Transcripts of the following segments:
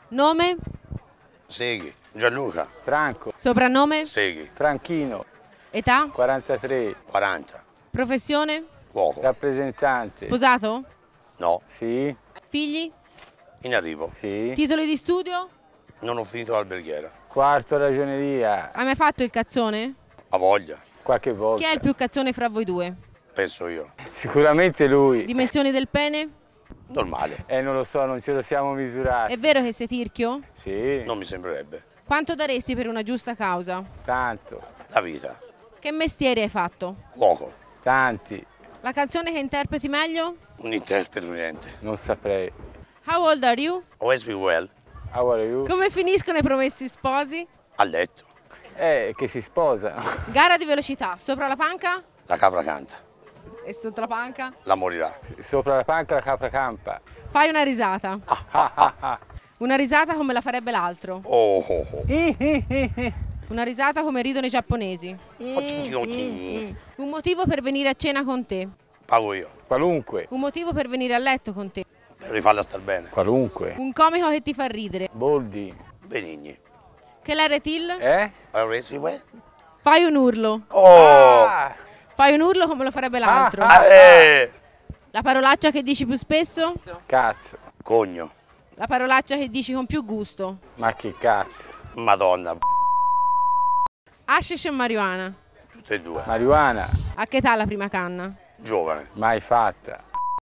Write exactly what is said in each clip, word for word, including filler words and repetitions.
Nome? Seghi. Gianluca. Franco. Soprannome? Seghi. Franchino. Età? quarantatré. quaranta. Professione? Cuoco. Rappresentante. Sposato? No. Sì. Figli? In arrivo. Sì. Titoli di studio? Non ho finito l'alberghiera. Quarto ragioneria. Hai mai fatto il cazzone? Ha voglia. Qualche volta. Chi è il più cazzone fra voi due? Penso io. Sicuramente lui. Dimensioni del pene? Normale. Eh, non lo so, non ce lo siamo misurati. È vero che sei tirchio? Sì. Non mi sembrerebbe. Quanto daresti per una giusta causa? Tanto. La vita. Che mestiere hai fatto? Cuoco. Tanti. La canzone che interpreti meglio? Un interpreto niente. Non saprei. How old are you? Always be well. How are you? Come finiscono i promessi sposi? A letto. Eh, che si sposano. Gara di velocità, sopra la panca La capra canta. e sotto la panca? La morirà. Sopra la panca la capra campa. Fai una risata. Ah, ah, ah. Una risata come la farebbe l'altro. Oh, oh, oh. Una risata come ridono i giapponesi. Un motivo per venire a cena con te. Pago io. Qualunque. Un motivo per venire a letto con te. Per rifarla star bene. Qualunque. Un comico che ti fa ridere. Boldi. Benigni. Che la retil? Eh? Always be well. Fai un urlo. Oh! Ah, Fai un urlo come lo farebbe l'altro. Ah, Eh! La parolaccia che dici più spesso? cazzo. Cogno. La parolaccia che dici con più gusto. Ma che cazzo. Madonna. Hashish e marijuana. Tutte e due. Marijuana. A che età la prima canna? Giovane. Mai fatta.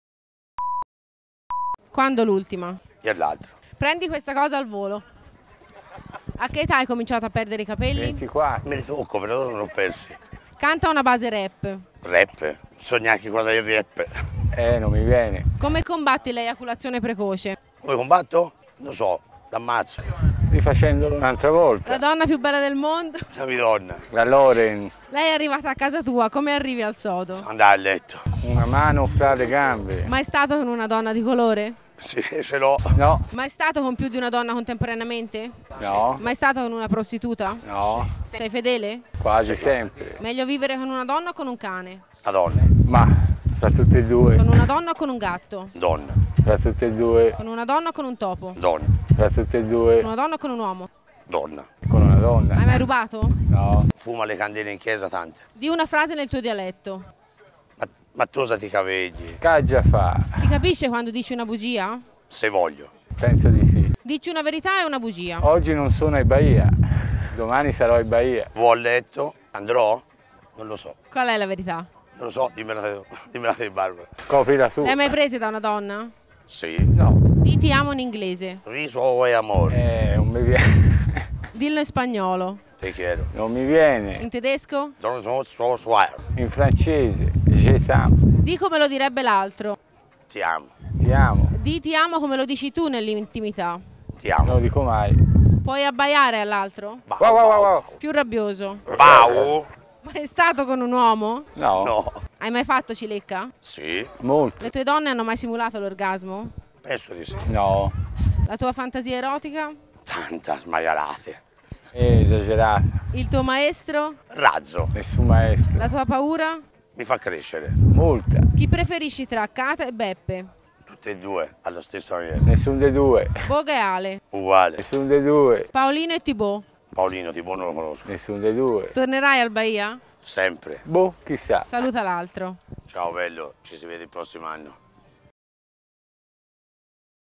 Quando l'ultima? E l'altro. Prendi questa cosa al volo. A che età hai cominciato a perdere i capelli? ventiquattro. Me li tocco, però non ho persi. Canta una base rap. Rap. So neanche cosa è il rap. Eh, non mi viene. Come combatti l'eiaculazione precoce? Come combatto? Non so. L'ammazzo. Rifacendolo un'altra volta. La donna più bella del mondo? La midonna. La Loren. Lei è arrivata a casa tua, come arrivi al sodo? Andare a letto. Una mano fra le gambe. Mai stato con una donna di colore? Sì, ce l'ho. No. Mai stato con più di una donna contemporaneamente? No. Mai stato con una prostituta? No. Sei fedele? Quasi sempre. Meglio vivere con una donna o con un cane? Madonna. Ma fra tutte e due. Con una donna o con un gatto? Donna. Fra tutte e due. Con una donna o con un topo? Donna. Fra tutte e Con due. una donna o con un uomo? Donna. Con una Hai donna. mai rubato? No. Fuma le candele in chiesa tante. Di una frase nel tuo dialetto. Ma, ma tosati i capelli. Caggia fa. Ti capisce quando dici una bugia? Se voglio. Penso di sì. Dici una verità e una bugia. Oggi non sono in Bahia. Domani sarò in Bahia. Vo a letto. Andrò? Non lo so. Qual è la verità? Non lo so, dimmela te, dimmela te Barbara. Coprila tu. Le hai mai prese da una donna? Sì. No. Di ti amo in inglese. Riso e amore. Eh, non mi viene. Dillo in spagnolo. Te quiero. Non mi viene. In tedesco? Non so, so, so, In francese. Je t'aime. Di come lo direbbe l'altro. Ti amo. Ti amo. Di ti amo come lo dici tu nell'intimità. Ti Non amo. lo dico mai. Puoi abbaiare all'altro? Bau, Wow, wow, wow, wow. Più rabbioso. Bau. Mai stato con un uomo? No. No. Hai mai fatto cilecca? Sì. Molto. Le tue donne hanno mai simulato l'orgasmo? Penso di sì. No. La tua fantasia erotica? Tanta smaialate. È esagerata. Il tuo maestro? Razzo. Nessun maestro. La tua paura? Mi fa crescere. Molta. Chi preferisci tra Cata e Beppe? Tutte e due alla stessa maniera. Nessun dei due. Boga e Ale? Uguale. Nessun dei due. Paolino e Thibaut? Paolino, tipo non lo conosco. Nessun dei due. Tornerai al Bahia? Sempre. Boh, chissà. Saluta l'altro. Ciao bello, ci si vede il prossimo anno.